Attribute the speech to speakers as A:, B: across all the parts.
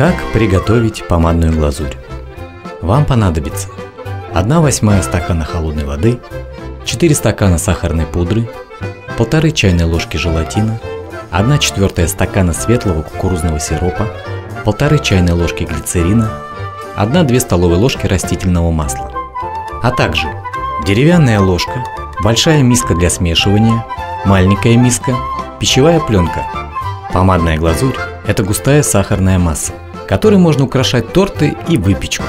A: Как приготовить помадную глазурь? Вам понадобится 1/8 стакана холодной воды, 4 стакана сахарной пудры, 1,5 чайной ложки желатина, 1/4 стакана светлого кукурузного сиропа, 1,5 чайной ложки глицерина, 1-2 столовые ложки растительного масла, а также деревянная ложка, большая миска для смешивания, маленькая миска, пищевая пленка. Помадная глазурь – это густая сахарная масса, которой можно украшать торты и выпечку.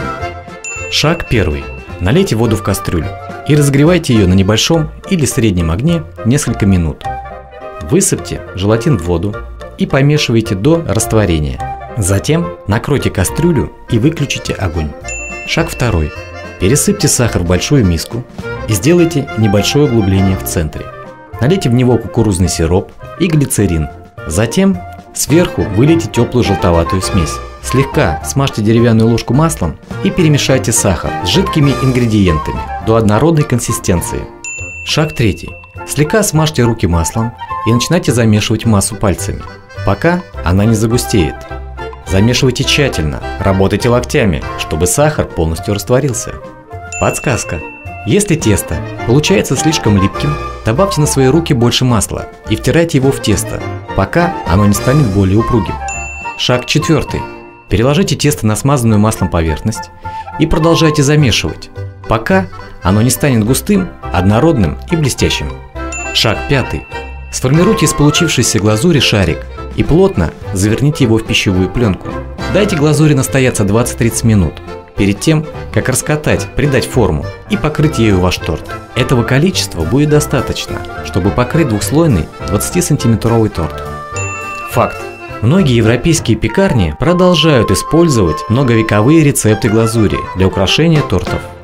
A: Шаг 1. Налейте воду в кастрюлю и разогревайте ее на небольшом или среднем огне несколько минут. Высыпьте желатин в воду и помешивайте до растворения. Затем накройте кастрюлю и выключите огонь. Шаг 2. Пересыпьте сахар в большую миску и сделайте небольшое углубление в центре. Налейте в него кукурузный сироп и глицерин. Затем сверху вылейте теплую желтоватую смесь. Слегка смажьте деревянную ложку маслом и перемешайте сахар с жидкими ингредиентами до однородной консистенции. Шаг 3. Слегка смажьте руки маслом и начинайте замешивать массу пальцами, пока она не загустеет. Замешивайте тщательно, работайте локтями, чтобы сахар полностью растворился. Подсказка. Если тесто получается слишком липким, добавьте на свои руки больше масла и втирайте его в тесто, пока оно не станет более упругим. Шаг 4. Переложите тесто на смазанную маслом поверхность и продолжайте замешивать, пока оно не станет густым, однородным и блестящим. Шаг 5. Сформируйте из получившейся глазури шарик и плотно заверните его в пищевую пленку. Дайте глазури настояться 20-30 минут, перед тем, как раскатать, придать форму и покрыть ею ваш торт. Этого количества будет достаточно, чтобы покрыть двухслойный 20-сантиметровый торт. Факт. Многие европейские пекарни продолжают использовать многовековые рецепты глазури для украшения тортов.